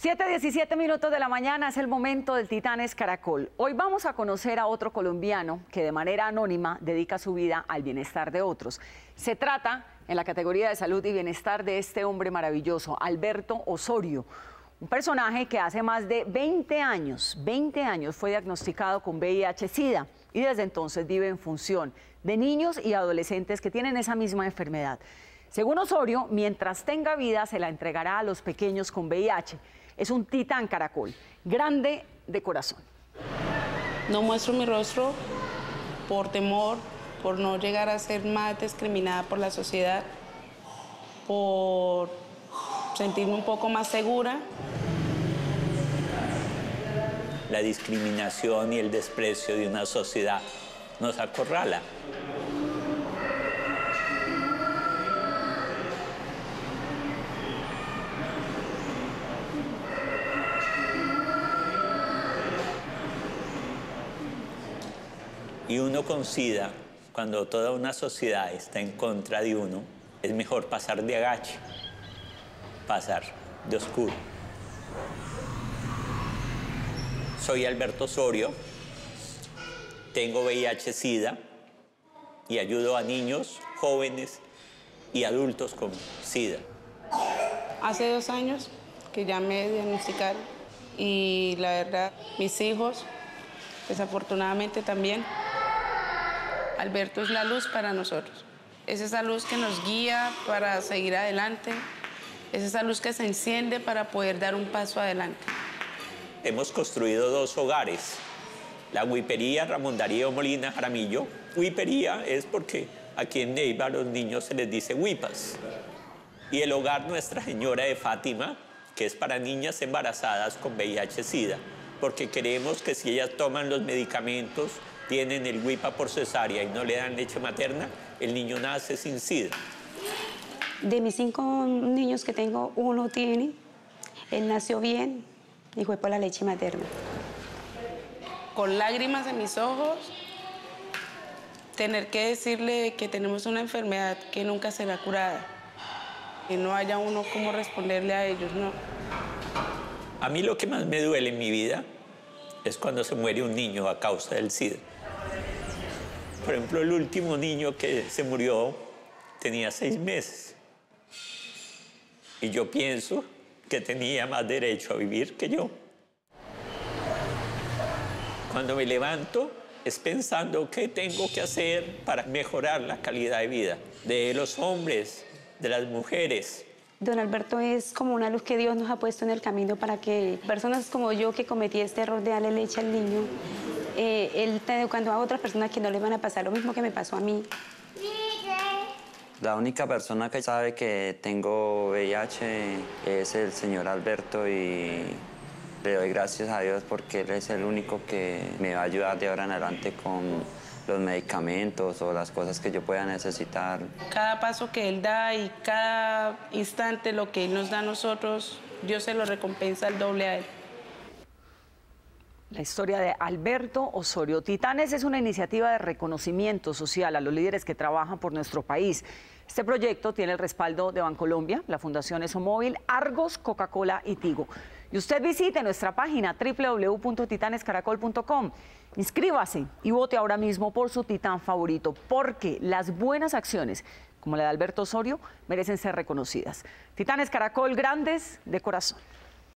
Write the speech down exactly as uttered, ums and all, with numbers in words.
siete diecisiete minutos de la mañana es el momento del Titanes Caracol. Hoy vamos a conocer a otro colombiano que de manera anónima dedica su vida al bienestar de otros. Se trata, en la categoría de salud y bienestar, de este hombre maravilloso, Alberto Osorio. Un personaje que hace más de veinte años, veinte años fue diagnosticado con V I H SIDA y desde entonces vive en función de niños y adolescentes que tienen esa misma enfermedad. Según Osorio, mientras tenga vida se la entregará a los pequeños con V I H. Es un titán caracol, grande de corazón. No muestro mi rostro por temor, por no llegar a ser más discriminada por la sociedad, por sentirme un poco más segura. La discriminación y el desprecio de una sociedad nos acorrala. Y uno con SIDA, cuando toda una sociedad está en contra de uno, es mejor pasar de agache, pasar de oscuro. Soy Alberto Osorio, tengo V I H SIDA y ayudo a niños, jóvenes y adultos con SIDA. Hace dos años que ya me diagnosticaron y la verdad, mis hijos, desafortunadamente también. Alberto es la luz para nosotros. Es esa luz que nos guía para seguir adelante. Es esa luz que se enciende para poder dar un paso adelante. Hemos construido dos hogares. La Huipería Ramón Darío Molina Jaramillo. Huipería es porque aquí en Neiva a los niños se les dice huipas. Y el hogar Nuestra Señora de Fátima, que es para niñas embarazadas con V I H SIDA, porque queremos que si ellas toman los medicamentos, tienen el huipa por cesárea y no le dan leche materna, el niño nace sin SIDA. De mis cinco niños que tengo, uno tiene, él nació bien y fue por la leche materna. Con lágrimas en mis ojos, tener que decirle que tenemos una enfermedad que nunca será curada, que no haya uno cómo responderle a ellos, ¿no? A mí lo que más me duele en mi vida es cuando se muere un niño a causa del SIDA. Por ejemplo, el último niño que se murió tenía seis meses. Y yo pienso que tenía más derecho a vivir que yo. Cuando me levanto es pensando qué tengo que hacer para mejorar la calidad de vida de los hombres, de las mujeres. Don Alberto es como una luz que Dios nos ha puesto en el camino para que personas como yo, que cometí este error de darle leche al niño, eh, él está educando a otras personas que no le van a pasar lo mismo que me pasó a mí. La única persona que sabe que tengo V I H es el señor Alberto y le doy gracias a Dios porque él es el único que me va a ayudar de ahora en adelante con los medicamentos o las cosas que yo pueda necesitar. Cada paso que él da y cada instante lo que él nos da a nosotros, Dios se lo recompensa al doble a él. La historia de Alberto Osorio. Titanes es una iniciativa de reconocimiento social a los líderes que trabajan por nuestro país. Este proyecto tiene el respaldo de Bancolombia, la Fundación Esomóvil, Argos, Coca-Cola y Tigo. Y usted visite nuestra página doble u doble u doble u punto titanes caracol punto com. Inscríbase y vote ahora mismo por su titán favorito, porque las buenas acciones, como la de Alberto Osorio, merecen ser reconocidas. Titanes Caracol, grandes de corazón.